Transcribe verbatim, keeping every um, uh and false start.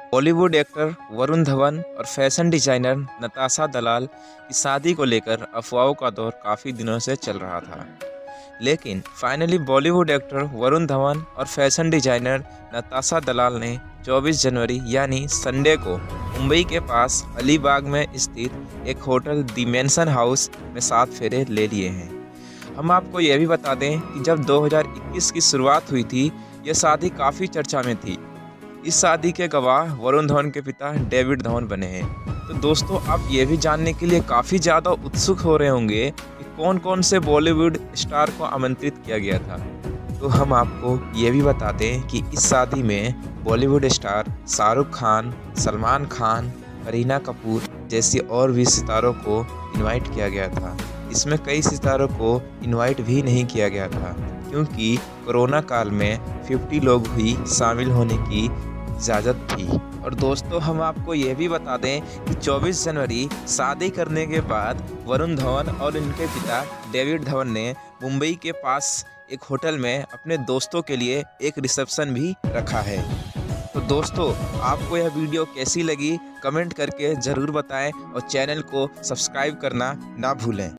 Bollywood actor Varun Dhawan और fashion designer Natasha दलाल की शादी को लेकर अफवाहों का दौर काफ़ी दिनों से चल रहा था। लेकिन finally Bollywood actor Varun Dhawan और फैशन डिजाइनर नताशा दलाल ने चौबीस जनवरी यानी संडे को मुंबई के पास अलीबाग में स्थित एक होटल दी मेंशन हाउस में सात फेरे ले लिए हैं। हम आपको यह भी बता दें कि जब दो हज़ार इक्कीस की शुरुआत हुई थी, यह शादी काफ़ी चर्चा में थी। इस शादी के गवाह वरुण धवन के पिता डेविड धवन बने हैं। तो दोस्तों, आप ये भी जानने के लिए काफ़ी ज़्यादा उत्सुक हो रहे होंगे कि कौन कौन से बॉलीवुड स्टार को आमंत्रित किया गया था। तो हम आपको ये भी बता दें कि इस शादी में बॉलीवुड स्टार शाहरुख खान, सलमान खान, करीना कपूर जैसी और भी सितारों को इनवाइट किया गया था। इसमें कई सितारों को इनवाइट भी नहीं किया गया था, क्योंकि कोरोना काल में पचास लोग ही शामिल होने की इजाज़त थी। और दोस्तों, हम आपको ये भी बता दें कि चौबीस जनवरी शादी करने के बाद वरुण धवन और उनके पिता डेविड धवन ने मुंबई के पास एक होटल में अपने दोस्तों के लिए एक रिसेप्शन भी रखा है। तो दोस्तों, आपको यह वीडियो कैसी लगी कमेंट करके ज़रूर बताएं और चैनल को सब्सक्राइब करना ना भूलें।